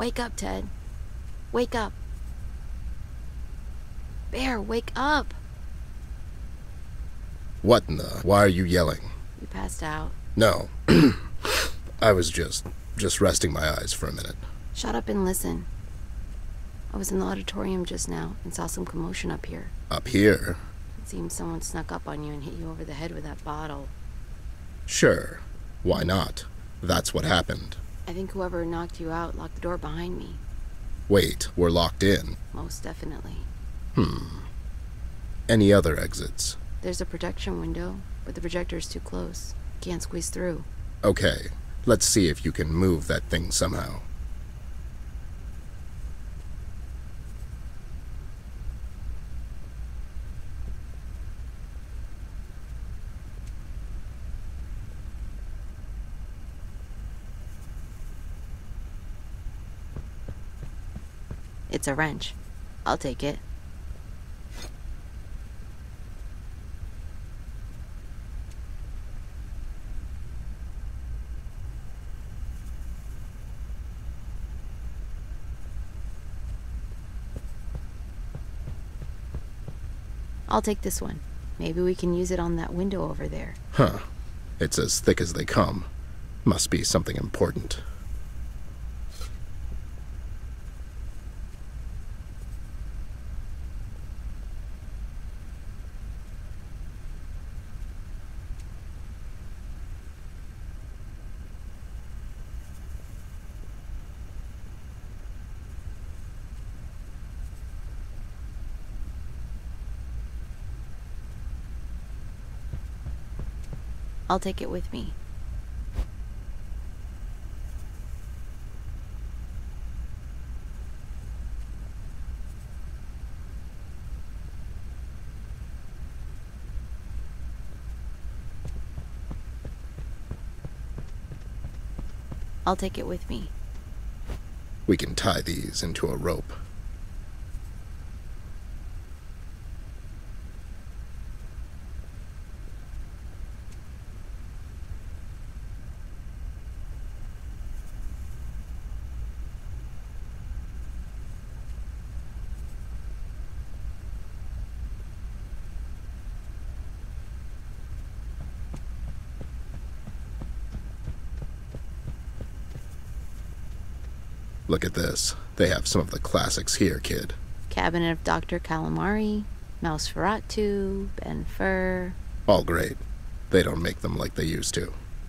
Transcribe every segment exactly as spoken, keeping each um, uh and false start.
Wake up, Ted. Wake up. Bear, wake up! What in the... Why are you yelling? You passed out. No. I was just... just resting my eyes for a minute. Shut up and listen. I was in the auditorium just now and saw some commotion up here. Up here? It seems someone snuck up on you and hit you over the head with that bottle. Sure. Why not? That's what happened. I think whoever knocked you out locked the door behind me. Wait, we're locked in? Most definitely. Hmm. Any other exits? There's a protection window, but the projector's too close. Can't squeeze through. Okay, let's see if you can move that thing somehow. It's a wrench. I'll take it. I'll take this one. Maybe we can use it on that window over there. Huh. It's as thick as they come. Must be something important. I'll take it with me. I'll take it with me. We can tie these into a rope. Look at this. They have some of the classics here, kid. Cabinet of Doctor Calamari, Nosferatu, Ben Fur. All great. They don't make them like they used to.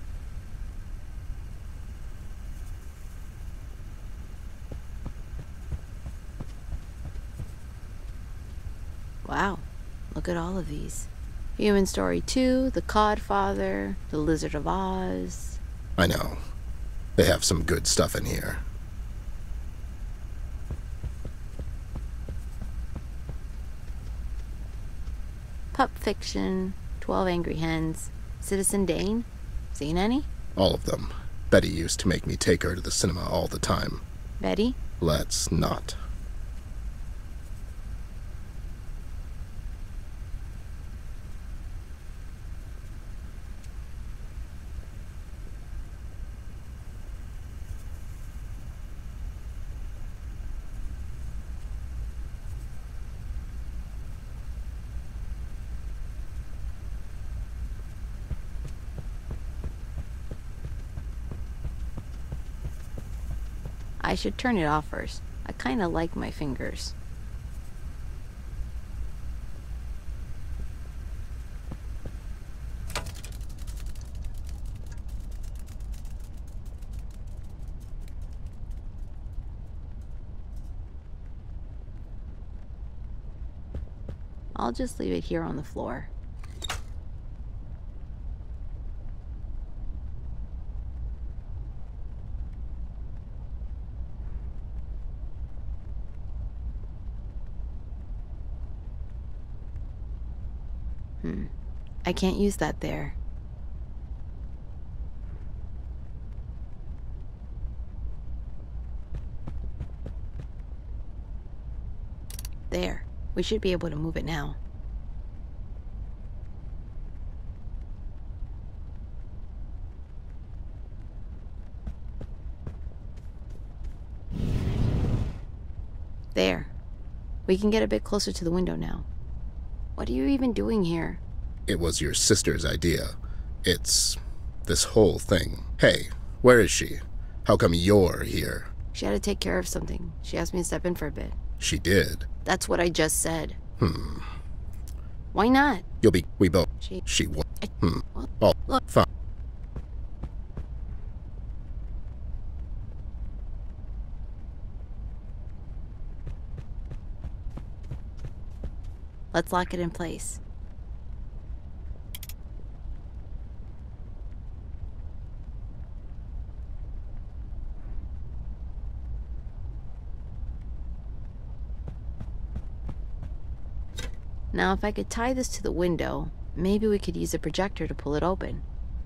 Wow, look at all of these. Human Story two, The Codfather, The Lizard of Oz. I know. They have some good stuff in here. Pup Fiction, Twelve Angry Hens, Citizen Dane. Seen any? All of them. Betty used to make me take her to the cinema all the time. Betty? Let's not. I should turn it off first. I kinda like my fingers. I'll just leave it here on the floor. Hmm. I can't use that there. There. We should be able to move it now. We can get a bit closer to the window now. What are you even doing here? It was your sister's idea. It's this whole thing. Hey, where is she? How come you're here? She had to take care of something. She asked me to step in for a bit. She did. That's what I just said. Hmm. Why not? You'll be. We both. She. She will. I, Hmm. Well, Oh, look. fine. Let's lock it in place. Now, if I could tie this to the window, maybe we could use a projector to pull it open.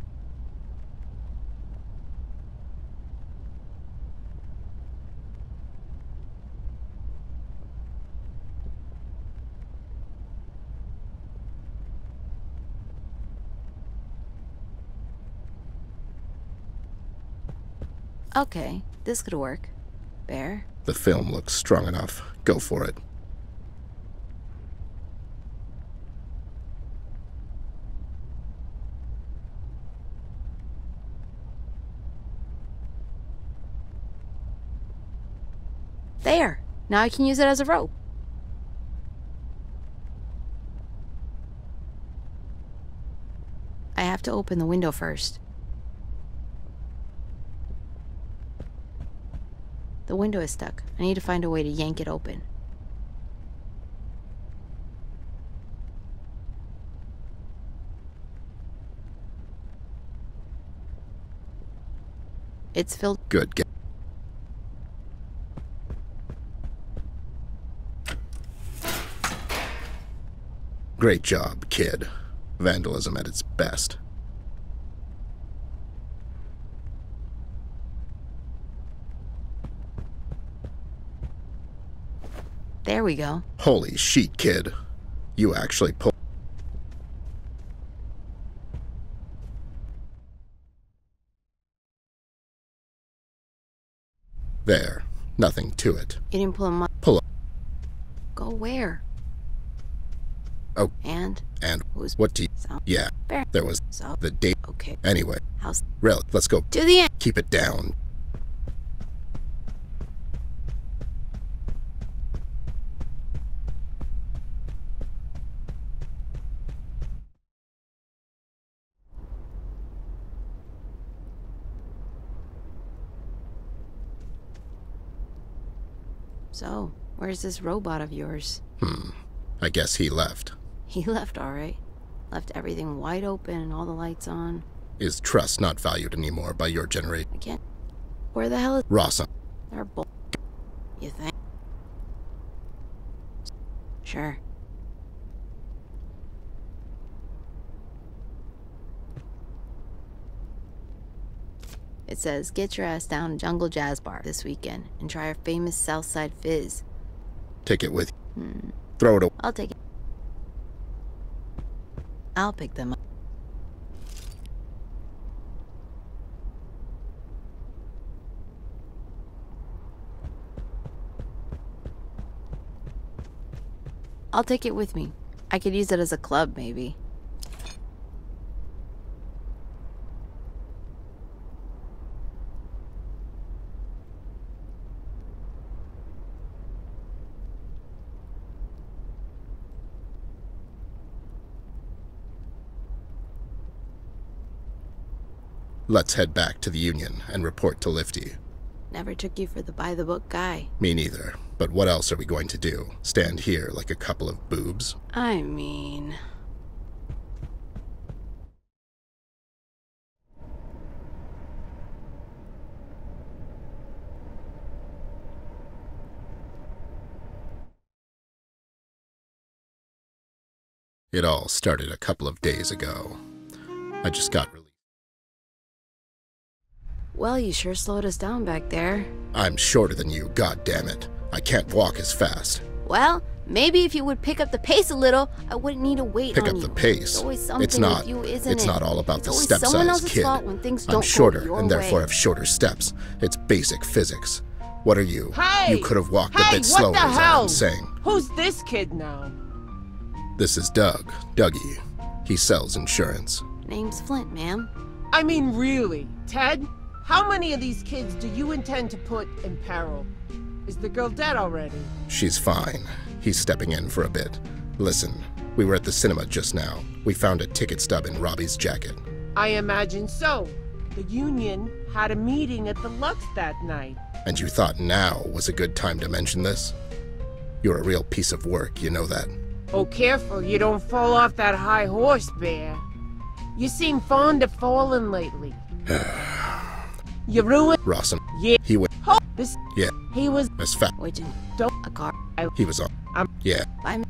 Okay, this could work. Bear? The film looks strong enough. Go for it. There! Now I can use it as a rope. I have to open the window first. The window is stuck. I need to find a way to yank it open. It's filled. Good. Get Great job, kid. Vandalism at its best. There we go. Holy sheet, kid. You actually pulled. There. Nothing to it. You didn't pull him up. Pull up. Go where? Oh. And? And Who's? what do you... So? Yeah. Bear. There was So? the date. Okay. Anyway. House. Rel, let's go. To the end. Keep it down. So, where's this robot of yours? Hmm. I guess he left. He left, all right. Left everything wide open and all the lights on. Is trust not valued anymore by your generation? I can't. Where the hell is... Rawson. They're bull... You think? Sure. It says, get your ass down to Jungle Jazz Bar this weekend and try our famous Southside Fizz. Take it with you. Hmm. Throw it away. I'll take it. I'll pick them up. I'll take it with me. I could use it as a club, maybe. Let's head back to the Union and report to Lifty. Never took you for the by-the-book guy. Me neither. But what else are we going to do? Stand here like a couple of boobs? I mean... It all started a couple of days ago. I just got released. Well, you sure slowed us down back there. I'm shorter than you, god damn it. I can't walk as fast. Well, maybe if you would pick up the pace a little, I wouldn't need to wait Pick on up you. the pace. It's always something It's not. with you, isn't It's it? not all about It's the always step someone size, else's kid. fault when things I'm don't shorter go your and therefore way. have shorter steps. It's basic physics. What are you? Hey! You could have walked Hey, a bit what slower, the is all hell? I'm saying. Who's this kid now? This is Doug, Dougie. He sells insurance. Name's Flint, ma'am. I mean, really, Ted? How many of these kids do you intend to put in peril? Is the girl dead already? She's fine. He's stepping in for a bit. Listen, we were at the cinema just now. We found a ticket stub in Robbie's jacket. I imagine so. The union had a meeting at the Lux that night. And you thought now was a good time to mention this? You're a real piece of work, you know that. Oh, careful you don't fall off that high horse, Bear. You seem fond of falling lately. You ruined... Rawson. Yeah. He went. Ho this... Yeah. He was... As fat. Wait, Don't... a car. I... He was on. I'm... Yeah. I'm.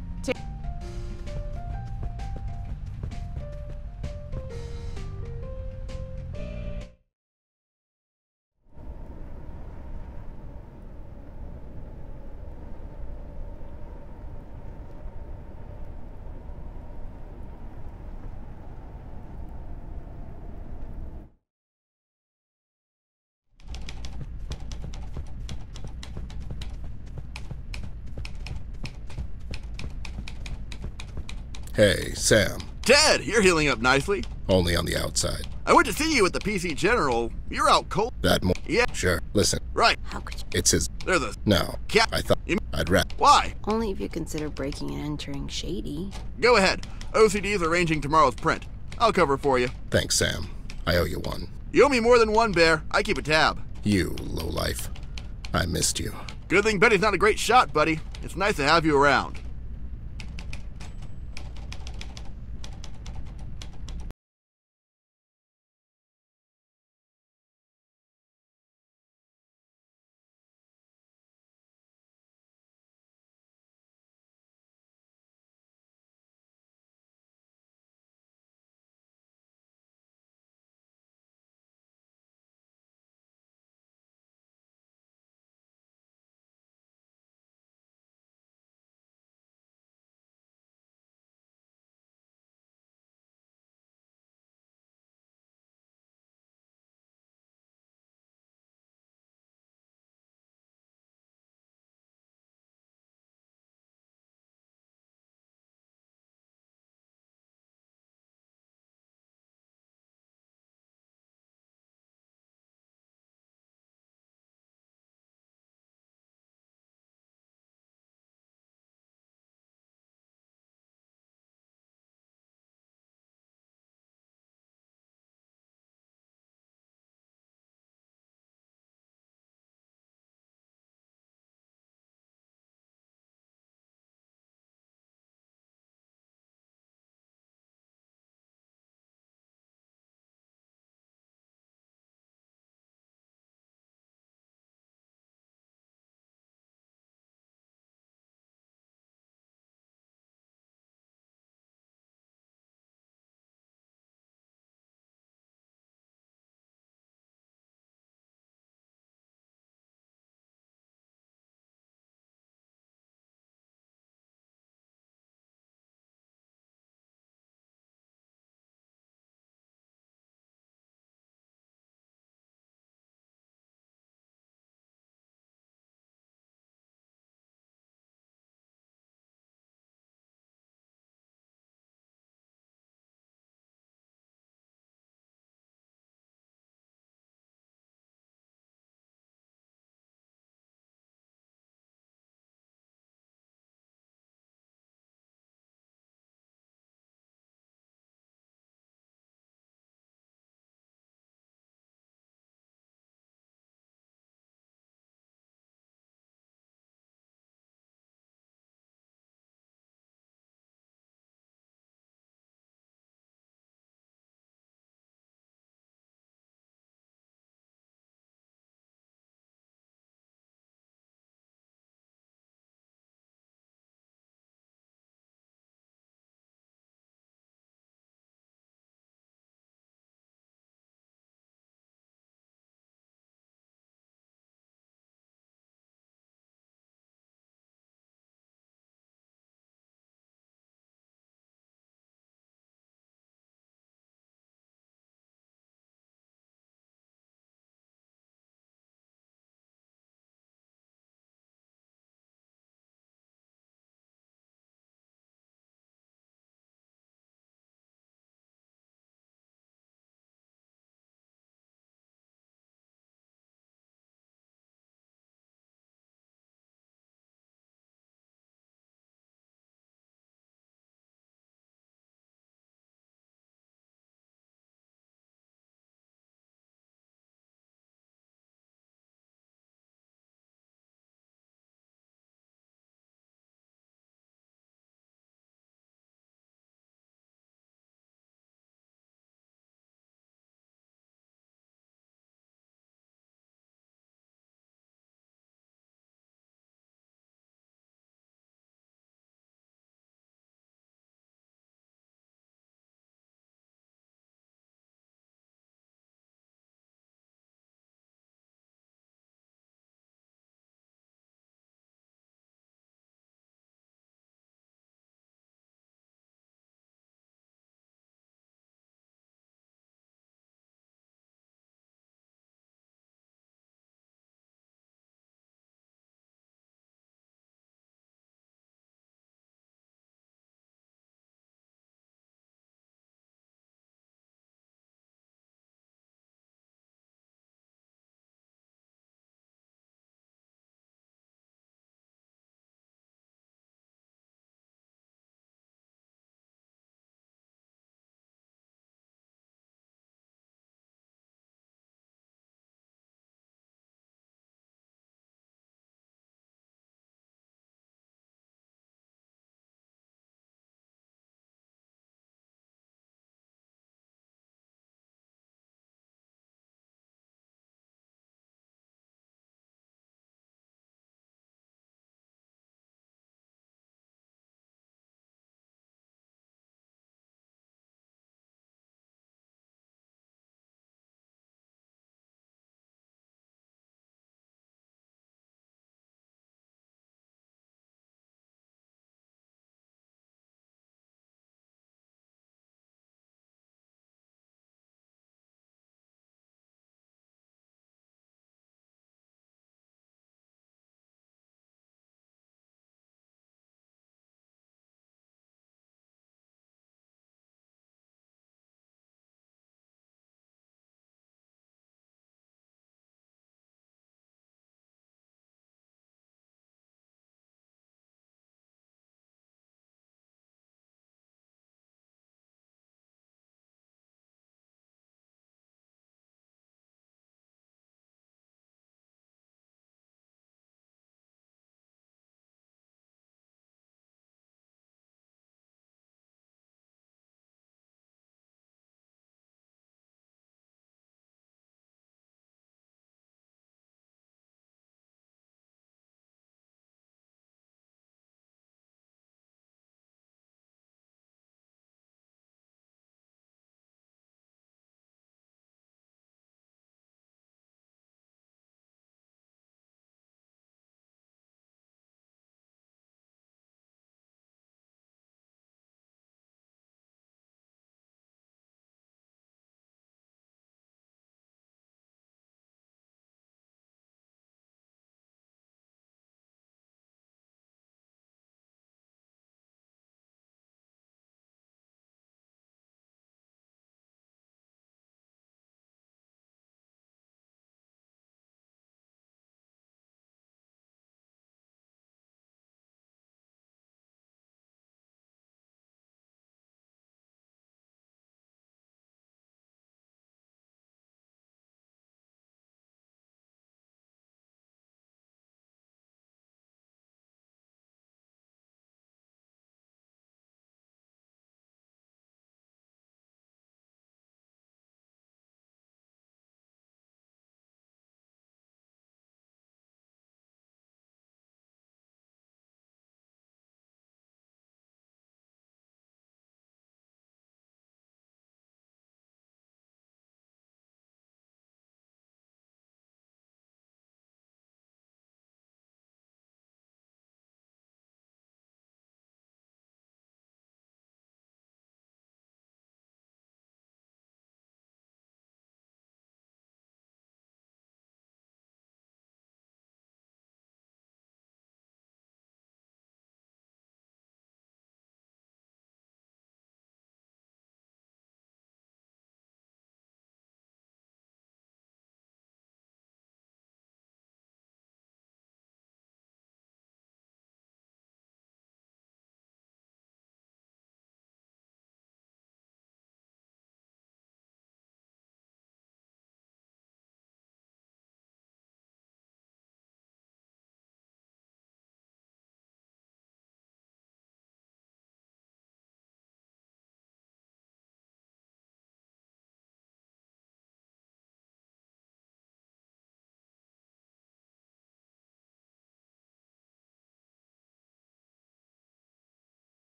Hey, Sam. Ted, you're healing up nicely. Only on the outside. I went to see you at the P C General. You're out cold. That more. Yeah. Sure. Listen, Right. How could you? it's his. They're the No. cat. I thought You- I'd rat. Why? Only if you consider breaking and entering shady. Go ahead. O C D's arranging tomorrow's print. I'll cover for you. Thanks, Sam. I owe you one. You owe me more than one, Bear. I keep a tab. You, lowlife. I missed you. Good thing Betty's not a great shot, buddy. It's nice to have you around.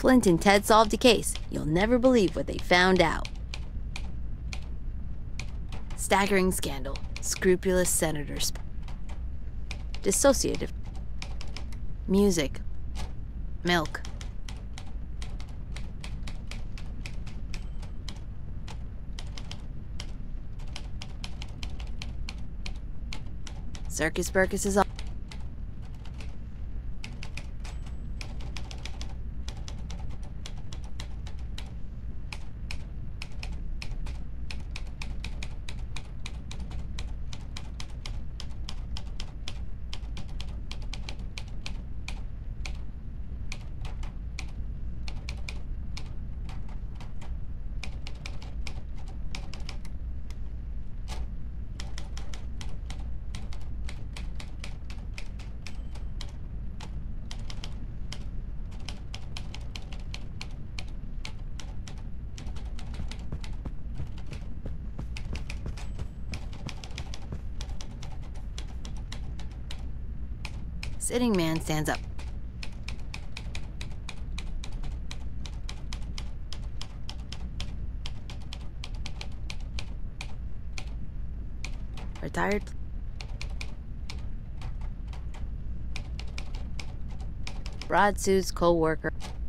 Flint and Ted solved a case. You'll never believe what they found out. Staggering scandal. Scrupulous senators. Dissociative. Music. Milk. Circus Burkus is all. Sitting man stands up. Retired. Broad suits co-worker.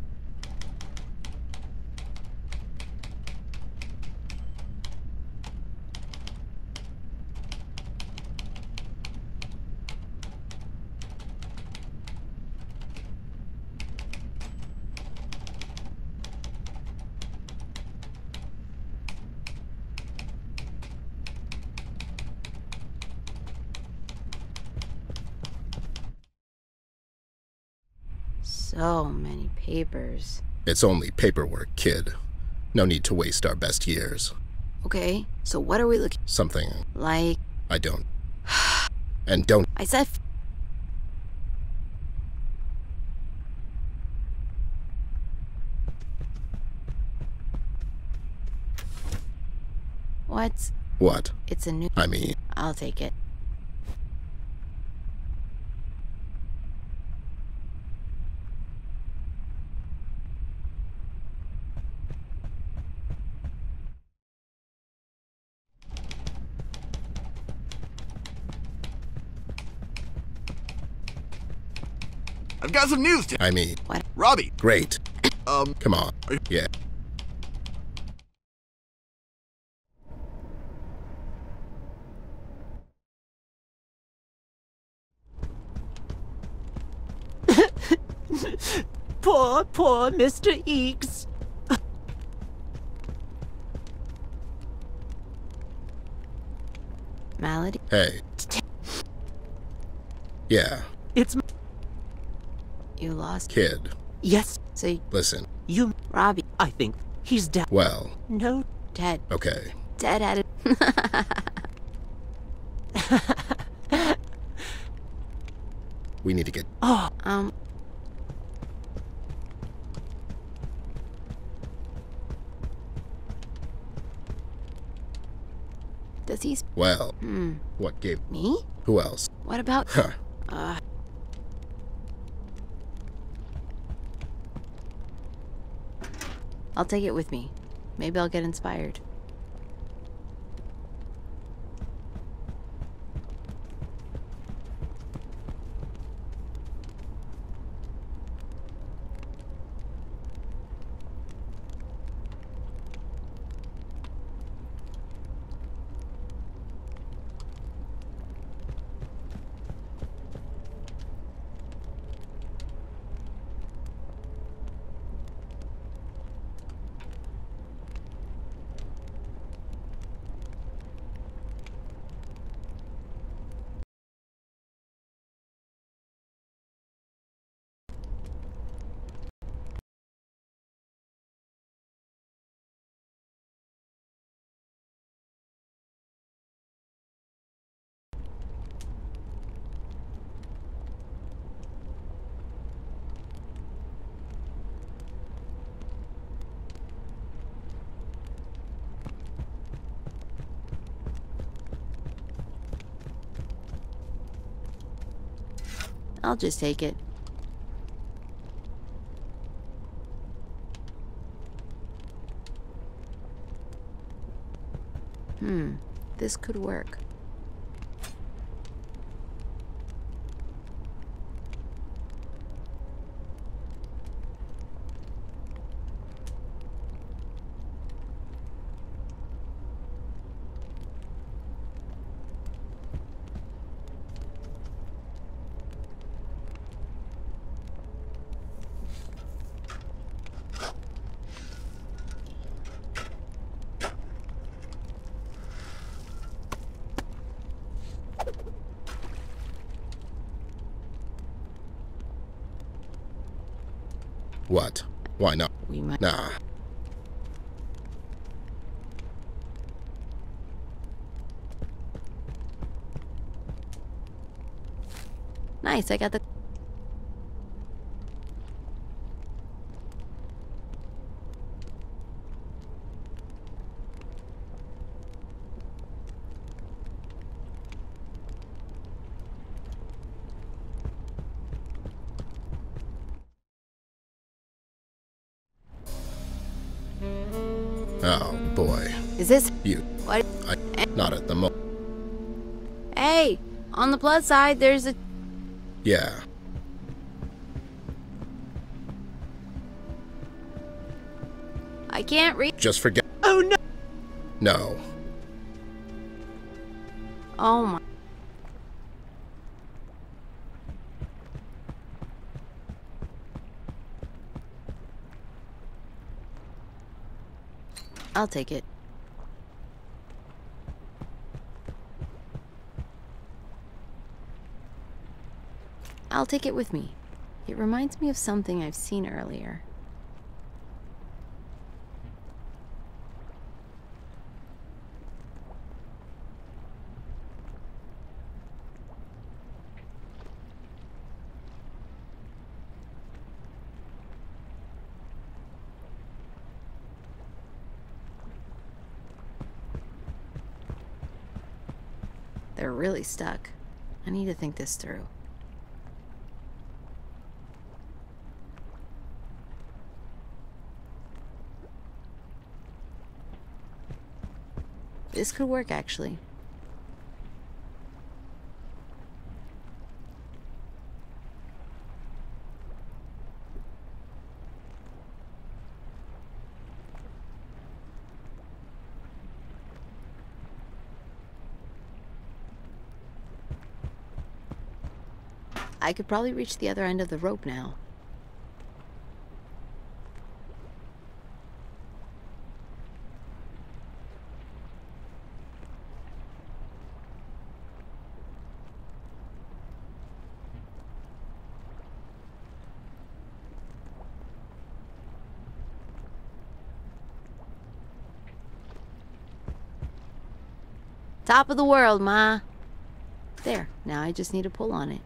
So many papers. It's only paperwork, kid. No need to waste our best years. Okay, so what are we looking... Something Like... I don't. And don't. I said... F What? What? It's a new... I mean, I'll take it. I've got some news to I mean, What? Robbie. great. Um, Come on. Are you- Yeah. Poor, poor Mister Eeks. Malady? Hey. Yeah, It's... You lost... kid. Yes, So, you- Listen. you... Robbie, I think he's dead. Well, No. Ted. okay. Ted had it. We need to get. Oh, um... Does he... sp- Well, Hmm. what gave. Me? Who else? What about... Huh. Uh... I'll take it with me. Maybe I'll get inspired. I'll just take it. Hmm, this could work. What? Why not? We might. Nah. Nice, I got the. Oh, boy. Is this. You. What? I. Not at the moment. Hey! On the plus side, there's a. Yeah. I can't read. Just forget. Oh no! No. Oh my. I'll take it. I'll take it with me. It reminds me of something I've seen earlier. They're really stuck. I need to think this through. This could work, actually. I could probably reach the other end of the rope now. Top of the world, Ma. There, now I just need to pull on it.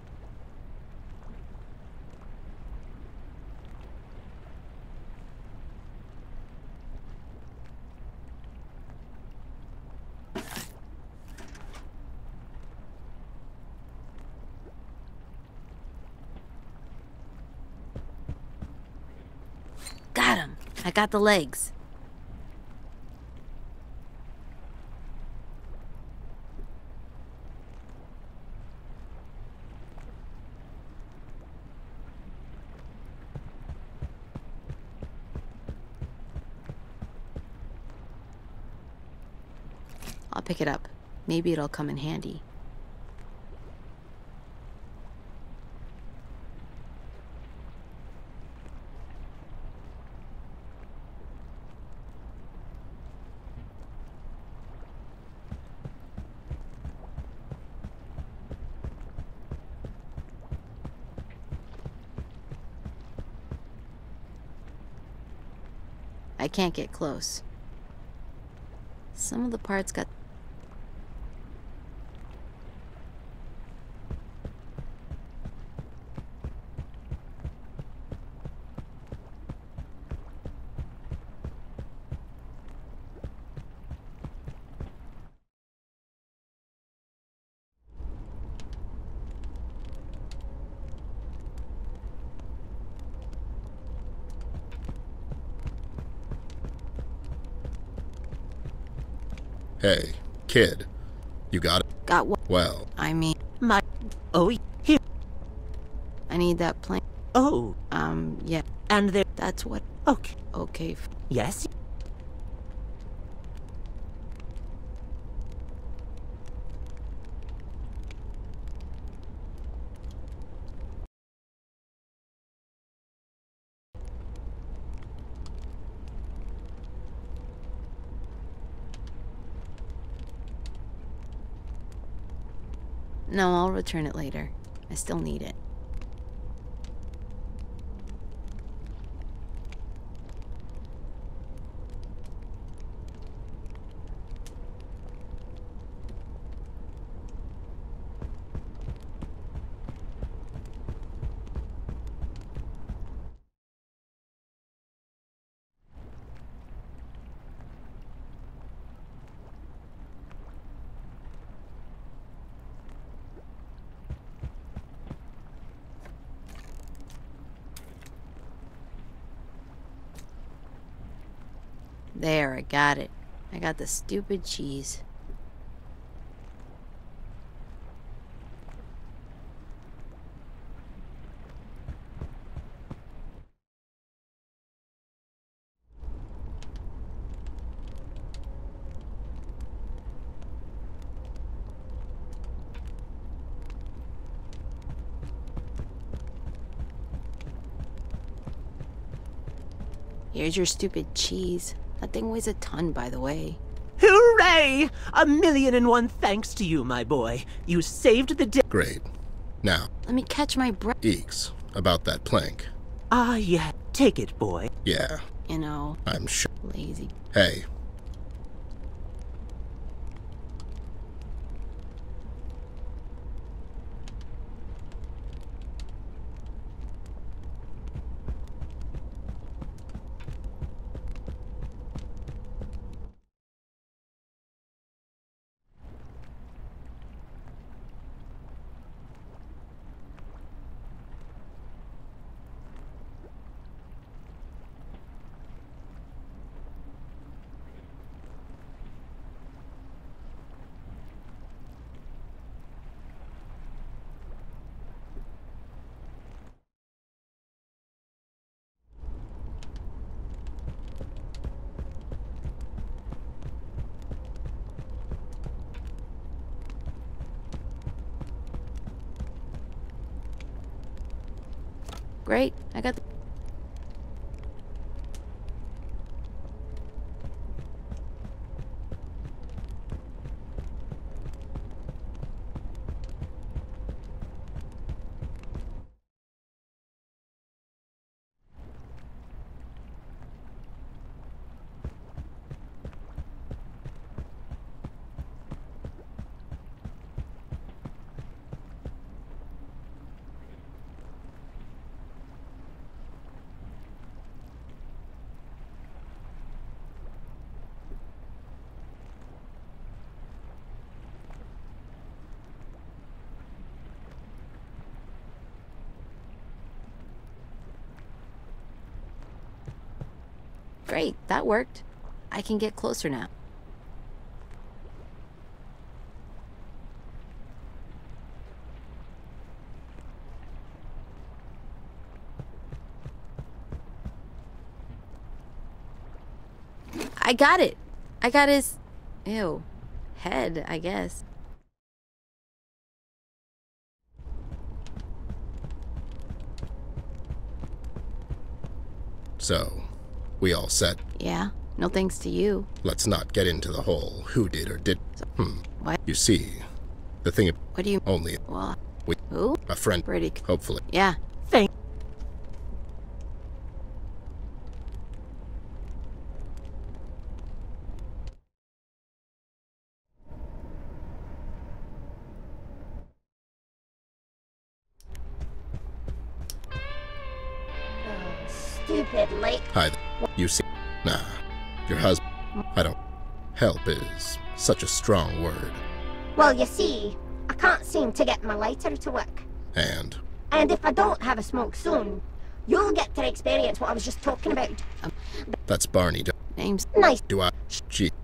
Got him. I got the legs. I'll pick it up. Maybe it'll come in handy. I can't get close. Some of the parts got... Hey, kid. You got it? Got what? Well, I mean, My... Oh, here. I need that plane. Oh, Um, yeah, and there... that's what. Okay. Okay. f- Yes? No, I'll return it later. I still need it. There, I got it. I got the stupid cheese. Here's your stupid cheese. That thing weighs a ton, by the way. Hooray! A million and one thanks to you, my boy. You saved the day. great. Now, Let me catch my breath. Eeks, about that plank. Ah, yeah. Take it, boy. Yeah, You know, I'm sure. lazy. Hey, Great, I got the... Great, that worked. I can get closer now. I got it. I got his... Ew. Head, I guess. so, we all set? Yeah, no thanks to you. Let's not get into the whole who did or did. Hmm. What? You see, the thing What do you... only Well, we, who? a friend, Pretty... c- hopefully. Yeah. Thank... Stupid lake. Hi, th- you see, nah, your husband, I don't, help is such a strong word. Well, you see, I can't seem to get my lighter to work. And, And if I don't have a smoke soon, you'll get to experience what I was just talking about. that's Barney, do, Name's... Nice. do I, gee,